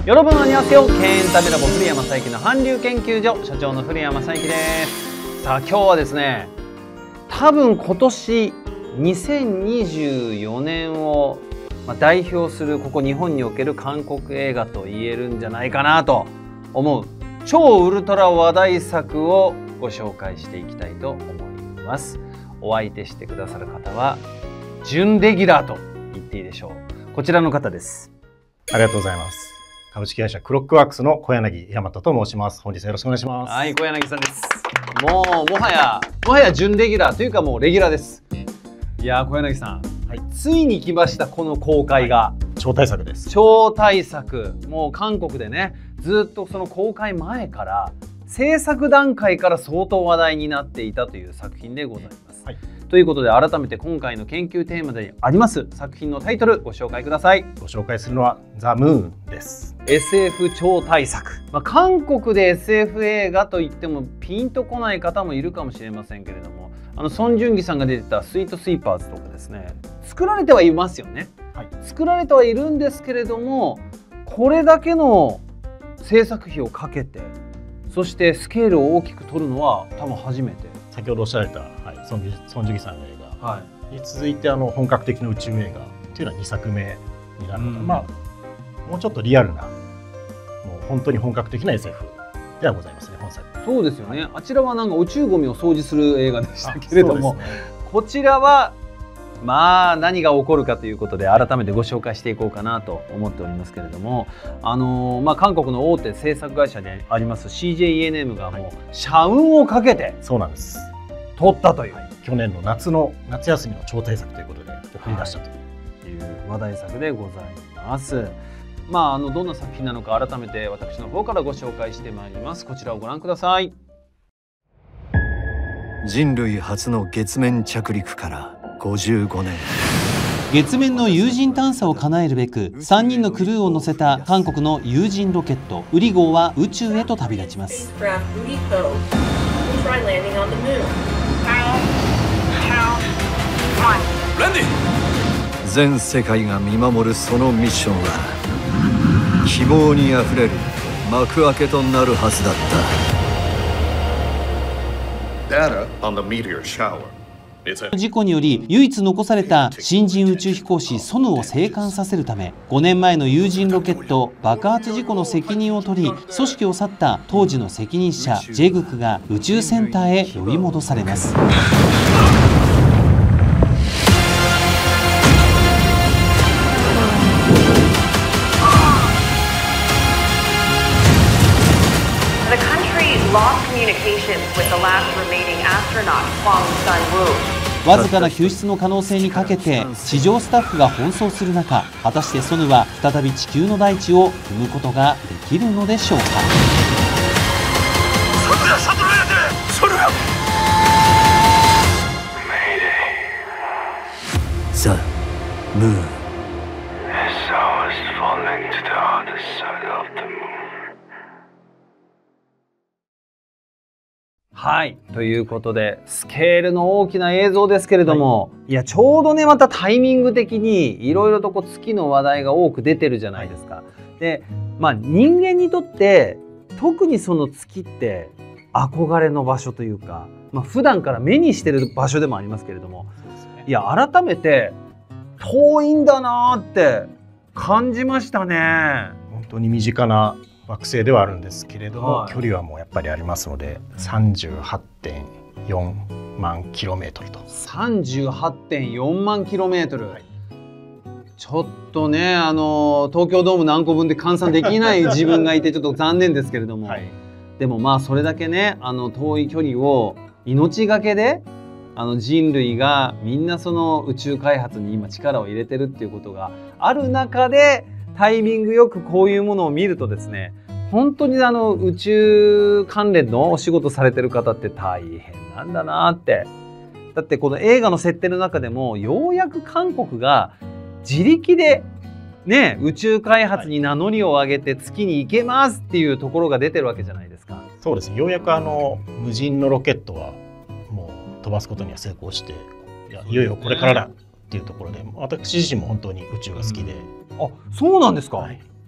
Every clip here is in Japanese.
여러분 안녕하세요. 켄타비라보古山佐伯の韓流研究所所長の古山佐伯です。さあ今日はですね、多分今年2024年を代表するここ日本における韓国映画と言えるんじゃないかなと思う超ウルトラ話題作をご紹介していきたいと思います。お相手してくださる方は準レギュラーと言っていいでしょう。こちらの方です。 ありがとうございます。株式会社クロックワークスの小柳大和と申します。本日はよろしくお願いします。 はい、小柳さんです。もはや準レギュラーというかもうレギュラーです。いやー、小柳さん、はい、ついに来ましたこの公開が、 はい、超大作です。 超大作。もう韓国でね、ずっとその公開前から制作段階から相当話題になっていたという作品でございます。はい、ということで改めて今回の研究テーマであります作品のタイトルご紹介ください。 ご紹介するのはザ・ムーンです。 SF 超大作。韓国で SF 映画といってもピンとこない方もいるかもしれませんけれども、ソン・ジュンギさんが出てたスイートスイーパーズとかですね、作られてはいますよね。はい、作られてはいるんですけれども、これだけの制作費をかけて、そしてスケールを大きく取るのは多分初めて。 先ほどおっしゃられた、ソン・ジュギさんの映画に続いて本格的な宇宙映画っていうのは2作目になるので、もうちょっとリアルな、もう本当に本格的な SF ではございますね、本作。 そうですよね。あちらはなんか宇宙ゴミを掃除する映画でしたけれども、こちらは何が起こるかということで改めてご紹介していこうかなと思っておりますけれども、韓国の大手制作会社であります CJENM がもう社運をかけてそうなんです撮ったという、 去年の夏休みの超大作ということで送り出したという話題作でございます。どんな作品なのか改めて私の方からご紹介してまいります。こちらをご覧ください。 人類初の月面着陸から55年。 月面の有人探査を叶えるべく3人のクルーを乗せた韓国の有人ロケットウリ号は宇宙へと旅立ちます。 全世界が見守るそのミッションは希望にあふれる幕開けとなるはずだった。 事故により唯一残された新人宇宙飛行士ソヌを生還させるため、5年前の有人ロケット爆発事故の責任を取り組織を去った当時の責任者ジェグクが宇宙センターへ呼び戻されます。わずかな救出の可能性にかけて地上スタッフが奔走する中、果たしてソヌは再び地球の大地を踏むことができるのでしょうか。 ザ・ムーン。 はい、ということでスケールの大きな映像ですけれども、いやちょうどね、またタイミング的にいろいろと月の話題が多く出てるじゃないですか。で、人間にとって特にその月って憧れの場所というか、普段から目にしてる場所でもありますけれども、いや改めて遠いんだなって感じましたね。 本当に身近な惑星ではあるんですけれども、距離はもうやっぱりありますので 38.4 万キロメートルと。 38.4 万キロメートル、ちょっとね、東京ドーム何個分で換算できない自分がいてちょっと残念ですけれども、でもそれだけね、遠い距離を命がけで人類がみんなその宇宙開発に今力を入れてるっていうことがある中で、タイミングよくこういうものを見るとですね、本当に宇宙関連のお仕事されてる方って大変なんだなって。だってこの映画の設定の中でもようやく韓国が自力でね、宇宙開発に名乗りを上げて月に行けますっていうところが出てるわけじゃないですか。 そうですね、ようやく無人のロケットはもう飛ばすことには成功して、いよいよこれからだっていうところで、私自身も本当に宇宙が好きで。 あ、そうなんですか。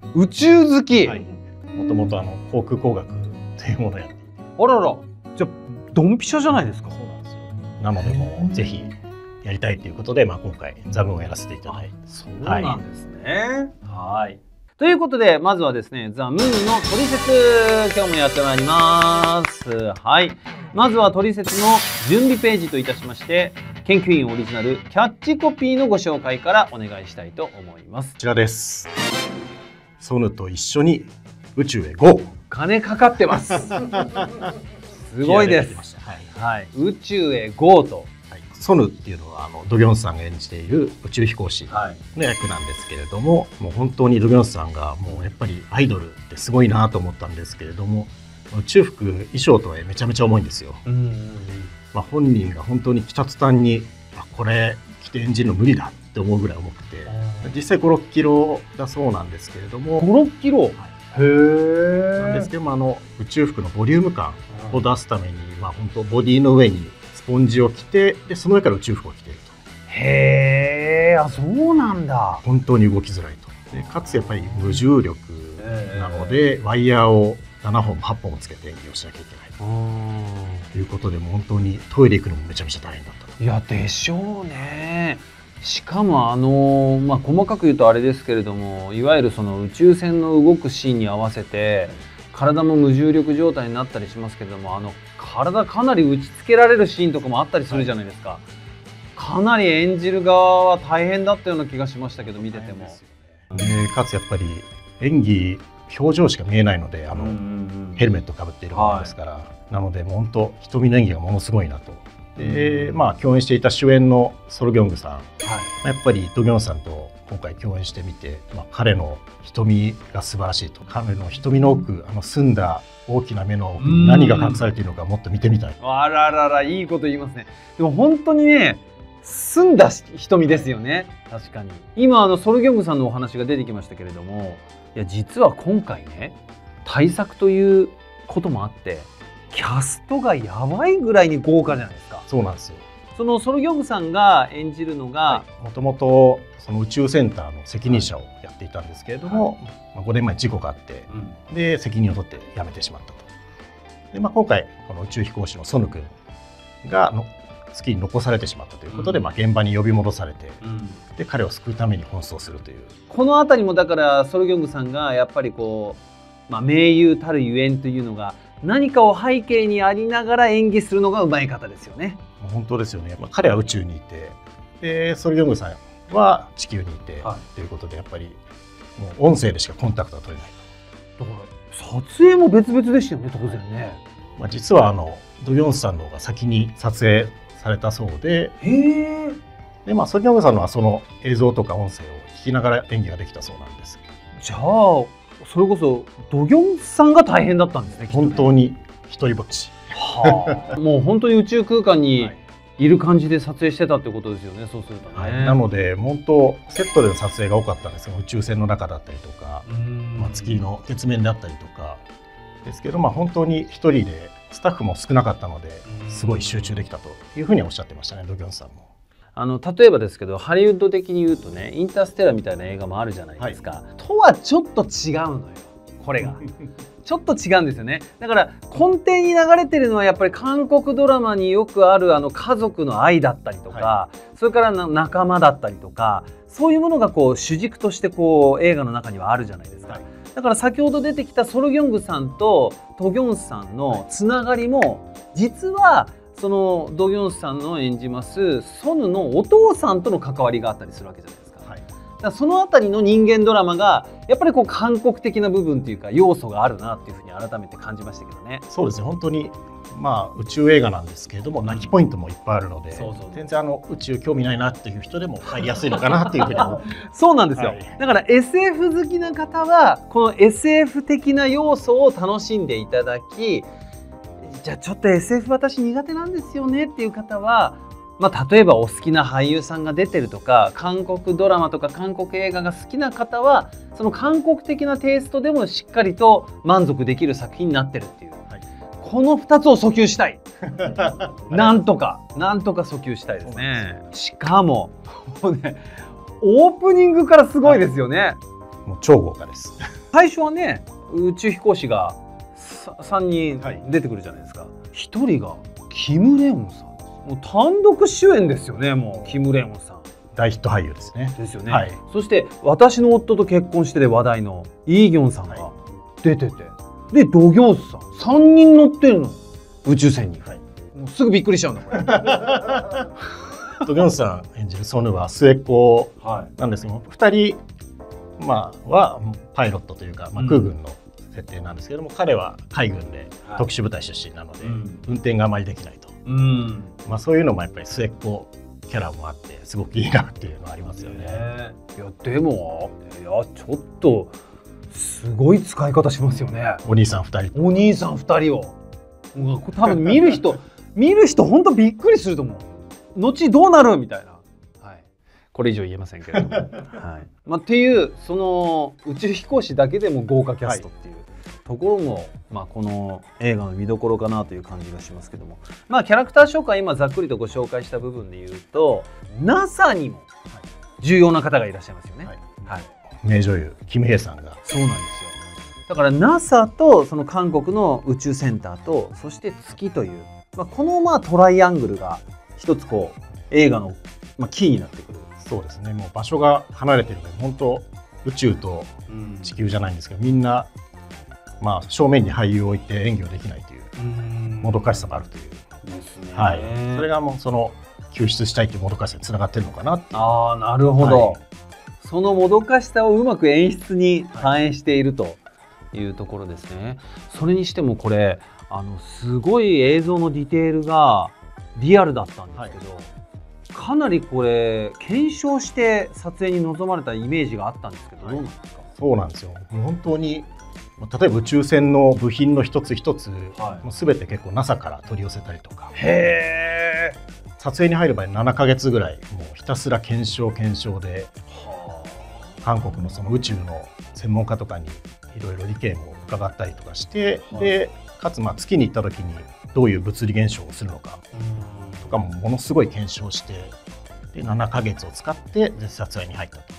宇宙好き。 もともと航空工学というものをやっていて。 あらら、じゃあドンピシャじゃないですか。 そうなんですよ。なのでもうぜひやりたいということで、今回ザムーンをやらせていただいて。 そうなんですね。はい。ということで、まずはですね、ザ・ムーンのトリセツ、今日もやってまいります。はい。まずはトリセツの準備ページといたしまして、研究員オリジナルキャッチコピーのご紹介からお願いしたいと思います。 こちらです。ソヌと一緒に宇宙へ GO。 金かかってます。すごいです。はい。宇宙へ GO と。 ソヌっていうのはドギョンさんが演じている宇宙飛行士の役なんですけれども、もう本当にドギョンさんがもうやっぱりアイドルってすごいなと思ったんですけれども、宇宙服衣装とはめちゃめちゃ重いんですよ。本人が本当に来た途端にこれ着て演じるの無理だって思うぐらい重くて、実際5、6キロだそうなんですけれども、 5、6キロ、 なんですけども宇宙服のボリューム感を出すために、本当ボディの上にスポンジを着て、でその上から宇宙服を着ていると。 へー、そうなんだ。 本当に動きづらいと。でかつやっぱり無重力なので、ワイヤーを7本も8本もつけて演技をしなきゃいけないということで、もう本当にトイレ行くのもめちゃめちゃ大変だったと。 いやでしょうね。しかも細かく言うとあれですけれども、いわゆるその宇宙船の動くシーンに合わせて体も無重力状態になったりしますけれども、体かなり打ちつけられるシーンとかもあったりするじゃないですか。かなり演じる側は大変だったような気がしましたけど、見てても。 かつやっぱり演技表情しか見えないので、ヘルメットかぶっているものですから、なのでもう本当瞳の演技がものすごいなと。で共演していた主演のソル・ギョングさん、やっぱりドギョンさんと今回共演してみて、彼の瞳が素晴らしいと。彼の瞳の奥、澄んだ大きな目の奥に何が隠されているのかもっと見てみたい。 あららら、いいこと言いますね。でも本当にね、澄んだ瞳ですよね。確かに今ソル・ギョングさんのお話が出てきましたけれども、いや実は今回ね、大作ということもあってキャストがやばいぐらいに豪華じゃないですか。 そうなんですよ。 そのソル・ギョングさんが演じるのが、 もともとその宇宙センターの責任者をやっていたんですけれども、5年前に事故があって、で責任を取って辞めてしまったと。で、今回この宇宙飛行士のソヌ君が月に残されてしまったということで、現場に呼び戻されて、で彼を救うために奔走するという。 この辺りもだからソル・ギョングさんがやっぱり名優たるゆえんというのが何かを背景にありながら演技するのがうまい方ですよね。 本当ですよね。彼は宇宙にいて、でソル・ギョングさんは地球にいて、ということでやっぱりもう音声でしかコンタクトは取れないと。だから撮影も別々でしたよね、当然ね。 実はドギョンさんの方が先に撮影されたそうで、でソル・ギョングさんのはその映像とか音声を聞きながら演技ができたそうなんです。 じゃあそれこそドギョンさんが大変だったんですね。 本当に一人ぼっち。 もう本当に宇宙空間にいる感じで撮影してたってことですよね。そうするとね。 なので本当セットでの撮影が多かったんですよ。宇宙船の中だったりとか、月の月面であったりとかですけど、本当に一人でスタッフも少なかったのですごい集中できたというふうにおっしゃってましたね、ドギョンさんも。 例えばですけど、ハリウッド的に言うとね、インターステラーみたいな映画もあるじゃないですか。とはちょっと違うのよ、これが。ちょっと違うんですよね。だから根底に流れてるのはやっぱり韓国ドラマによくある家族の愛だったりとか、それから仲間だったりとか、そういうものが主軸として映画の中にはあるじゃないですか。だから先ほど出てきたソル・ギョングさんとドギョンさんのつながりも、実はそのドギョンさんの演じますソヌのお父さんとの関わりがあったりするわけじゃないですか。だからそのあたりの人間ドラマがやっぱり韓国的な部分っていうか要素があるなっていうふうに改めて感じましたけどね。 そうですね、本当に宇宙映画なんですけれども、泣きポイントもいっぱいあるので、全然宇宙興味ないなっていう人でも入りやすいのかなっていうふうに思う。 そうなんですよ。だから SF 好きな方はこの SF 的な要素を楽しんでいただき、じゃあちょっと SF 私苦手なんですよねっていう方は、例えばお好きな俳優さんが出てるとか、韓国ドラマとか韓国映画が好きな方はその韓国的なテイストでもしっかりと満足できる作品になってるっていう、この2つを訴求したい。なんとか訴求したいですね。しかももうね、オープニングからすごいですよね。 もう超豪華です。 最初はね宇宙飛行士が3人出てくるじゃないですか。1人がキム・レオンさん。もう単独主演ですよね。もうキム・レオンさん大ヒット俳優ですね。 ですよね。そして私の夫と結婚してで話題のイ・ギョンさんが出てて、でドギョンスさん3人乗ってるの宇宙船に。もうすぐびっくりしちゃうんだこれ。 ドギョンスさん演じるソヌは末っ子なんですけども、2人はパイロットというか、空軍の設定なんですけども、彼は海軍で特殊部隊出身なので、運転があまりできないと。そういうのもやっぱり末っ子キャラもあってすごくいいなっていうのはありますよね。 いやでもちょっとすごい使い方しますよね。 お兄さん2人。 お兄さん2人を多分見る人本当びっくりすると思う。後どうなるみたいな。これ以上言えませんけれども。っていうその宇宙飛行士だけでも豪華キャストっていうところも、この映画の見どころかなという感じがしますけども、キャラクター紹介今ざっくりとご紹介した部分で言うと NASA にも重要な方がいらっしゃいますよね。 名女優キム・ヘイさんが。 そうなんですよ。だから NASA とその韓国の宇宙センターとそして月という、このトライアングルが一つ映画のキーになってくる。 そうですね。もう場所が離れてるので本当宇宙と地球じゃないんですけど、みんな正面に俳優を置いて演技をできないというもどかしさがあるというですね。それがもうその救出したいというもどかしさにつながってるのかなっていう。 なるほど。そのもどかしさをうまく演出に反映しているというところですね。それにしてもこれすごい映像のディテールがリアルだったんですけど、かなりこれ検証して撮影に臨まれたイメージがあったんですけど、どうなんですか？ そうなんですよ。もう本当に例えば宇宙船の部品の一つ一つ、もう全て結構 NASA から取り寄せたりとか。撮影に入る場合7ヶ月ぐらいもうひたすら検証で、韓国のその宇宙の専門家とかにいろいろ意見を伺ったりとかして、でかつ月に行った時にどういう物理現象をするのかとかもものすごい検証して、で7ヶ月を使って撮影に入ったと。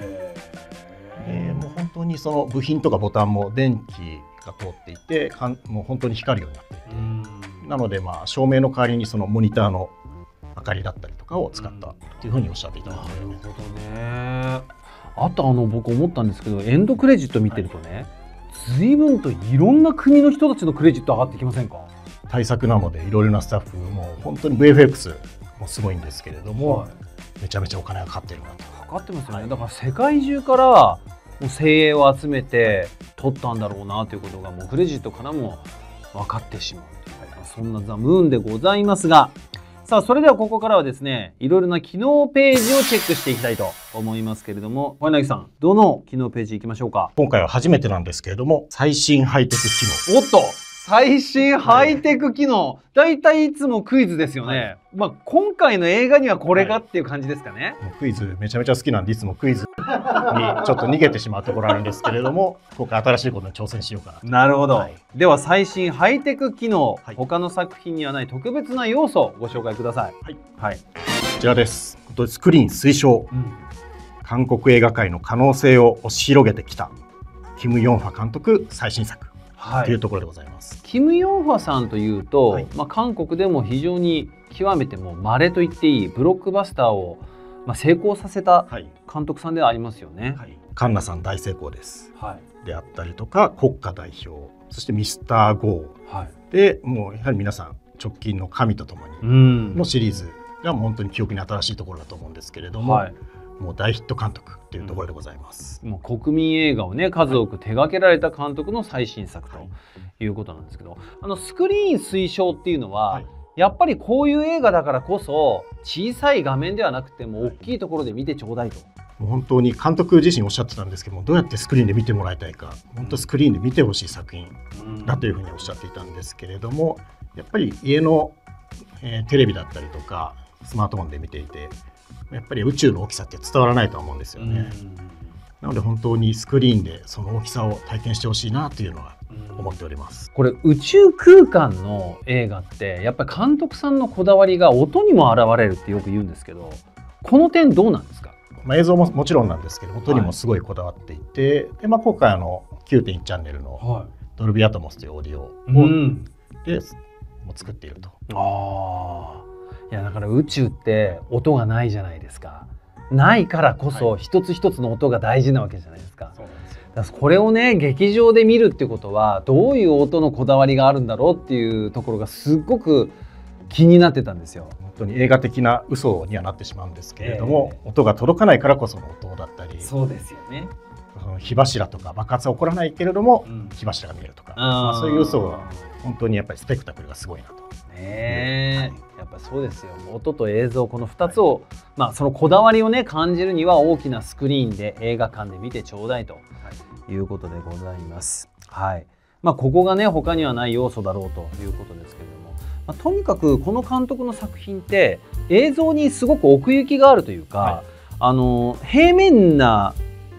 もう本当にその部品とかボタンも電気が通っていて、もう本当に光るようになっていて、なので照明の代わりにそのモニターの明かりだったりとかを使ったっていうふうにおっしゃっていたので。 なるほどね。あと僕思ったんですけど、エンドクレジット見てるとね、随分といろんな国の人たちのクレジット上がってきませんか？ 大作なのでいろいろなスタッフも本当に VFX もすごいんですけれども、めちゃめちゃお金がかかってるなと。 かかってますよね。だから世界中からもう精鋭を集めて撮ったんだろうなということがもうクレジットからも分かってしまうという、そんなザ・ムーンでございますが、さあそれではここからはですね、いろいろな機能ページをチェックしていきたいと思いますけれども、小柳さんどの機能ページいきましょうか？ 今回は初めてなんですけれども、最新ハイテク機能。 おっと、最新ハイテク機能、大体いつもクイズですよね。今回の映画にはこれがっていう感じですかね。 クイズめちゃめちゃ好きなんで、いつもクイズにちょっと逃げてしまうところあるんですけれども、今回新しいことに挑戦しようかなと。 なるほど。では最新ハイテク機能、他の作品にはない特別な要素をご紹介ください。 こちらです。スクリーン推奨、韓国映画界の可能性を押し広げてきたキム・ヨンファ監督最新作というところでございます。 キム・ヨンファさんというと、韓国でも非常に極めても稀と言っていいブロックバスターを成功させた監督さんではありますよね。 カンナさん大成功です、であったりとか、国家代表、そしてミスター・ゴー、でもうやはり皆さん直近の神とともにのシリーズがもう本当に記憶に新しいところだと思うんですけれども、もう大ヒット監督というところでございます。 もう国民映画をね数多く手掛けられた監督の最新作ということなんですけど、スクリーン推奨っていうのは、やっぱりこういう映画だからこそ小さい画面ではなくても大きいところで見てちょうだいと。 もう本当に監督自身おっしゃってたんですけども、どうやってスクリーンで見てもらいたいか、本当スクリーンで見てほしい作品だというふうにおっしゃっていたんですけれども、やっぱり家の、テレビだったりとかスマートフォンで見ていて、やっぱり宇宙の大きさって伝わらないと思うんですよね。なので本当にスクリーンでその大きさを体験してほしいなというのは思っております。 これ宇宙空間の映画ってやっぱり監督さんのこだわりが音にも現れるってよく言うんですけど、この点どうなんですか？ 映像ももちろんなんですけど、音にもすごいこだわっていて、で今回9.1 チャンネルのドルビーアトモスというオーディオを、でも作っていると。 いやだから宇宙って音がないじゃないですか。ないからこそ一つ一つの音が大事なわけじゃないですか。だからこれをね劇場で見るってことはどういう音のこだわりがあるんだろうっていうところがすっごく気になってたんですよ。 本当に映画的な嘘にはなってしまうんですけれども、音が届かないからこその音だったり、 そうですよね。 火柱とか爆発は起こらないけれども、火柱が見えるとか、そういう嘘は本当にやっぱりスペクタクルがすごいなと。 やっぱそうですよ。音と映像この2つを、そのこだわりをね感じるには大きなスクリーンで映画館で見てちょうだいということでございます。ここがね他にはない要素だろうということですけれども、とにかくこの監督の作品って映像にすごく奥行きがあるというか、平面な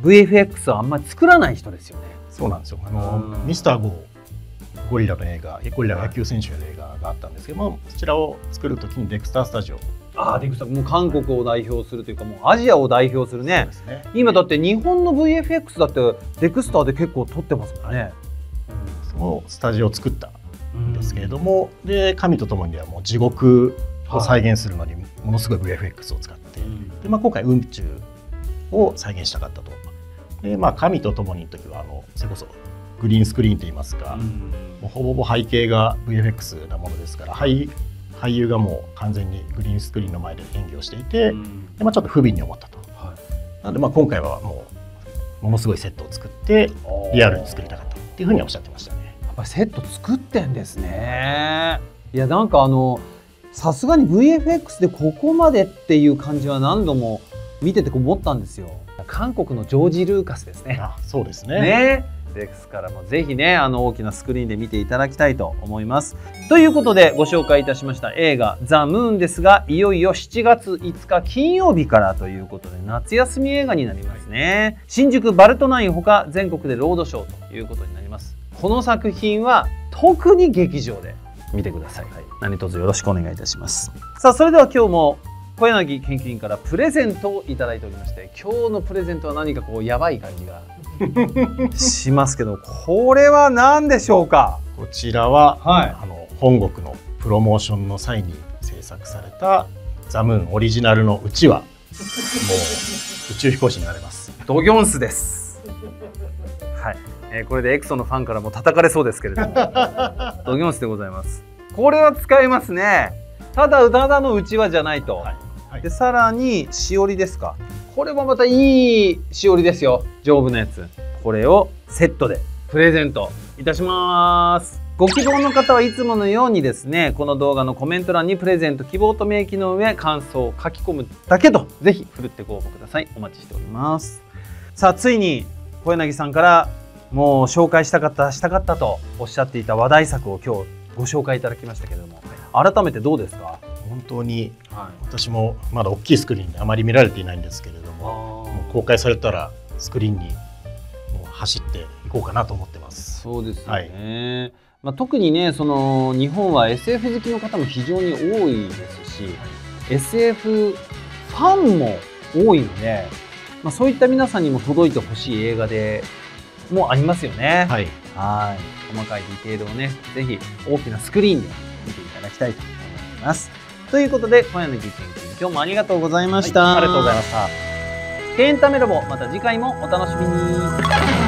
VFX はあんまり作らない人ですよね。 そうなんですよ。ミスターゴーゴリラの映画、ゴリラ野球選手の映画があったんですけど、そちらを作るときにデクスタースタジオ、 デクスターもう韓国を代表するというかもうアジアを代表するね。今だって日本の VFX だってデクスターで結構撮ってますもんね。 そのスタジオを作ったんですけれども、で神と共にはもう地獄を再現するのにものすごい VFX を使って、で今回宇宙を再現したかったと。で神と共にの時はそれこそグリーンスクリーンといいますか、もうほぼほぼ背景が VFX なものですから、俳優がもう完全にグリーンスクリーンの前で演技をしていて、でちょっと不憫に思ったと。なので今回はものすごいセットを作ってリアルに作りたかったっていうふうにおっしゃってましたね。 やっぱりセット作ってんですね。いやなんかさすがに VFX でここまでっていう感じは何度も見てて思ったんですよ。韓国のジョージ・ルーカスですね。 そうですね。 ですからもぜひね大きなスクリーンで見ていただきたいと思います。ということでご紹介いたしました映画「ザ・ムーン」ですが、いよいよ7月5日金曜日からということで夏休み映画になりますね。新宿バルトナインほか全国でロードショーということになります。この作品は特に劇場で見てください。何卒よろしくお願いいたします。さあそれでは今日も小柳研究員からプレゼントをいただいておりまして、今日のプレゼントは何かこうやばい感じがしますけど、これは何でしょうか。 こちらは、本国のプロモーションの際に制作されたザ・ムーンオリジナルのうちわ、もう宇宙飛行士になれます。 ドギョンスです。これでエクソのファンからも叩かれそうですけれどもドギョンスでございます。これは使えますね。ただのうちわじゃないと。でさらにしおりですか。これもまたいいしおりですよ。丈夫なやつ。これをセットでプレゼントいたします。ご希望の方はいつものようにですね、この動画のコメント欄にプレゼント希望と明記の上感想を書き込むだけと、ぜひふるってご応募ください。お待ちしております。さあついに小柳さんからもう紹介したかったとおっしゃっていた話題作を今日ご紹介いただきましたけれども、改めてどうですか。 本当に、私もまだ大きいスクリーンであまり見られていないんですけれども、もう公開されたらスクリーンにもう走っていこうかなと思ってます。 そうですよね。特にね日本は SF 好きの方も非常に多いですし、SF ファンも多いので、そういった皆さんにも届いてほしい映画でもありますよね。細かいディテールをねぜひ大きなスクリーンで見ていただきたいと思います。ということで小柳研究員、今日もありがとうございました。 ありがとうございました。 ケンタメロボ、また次回もお楽しみに。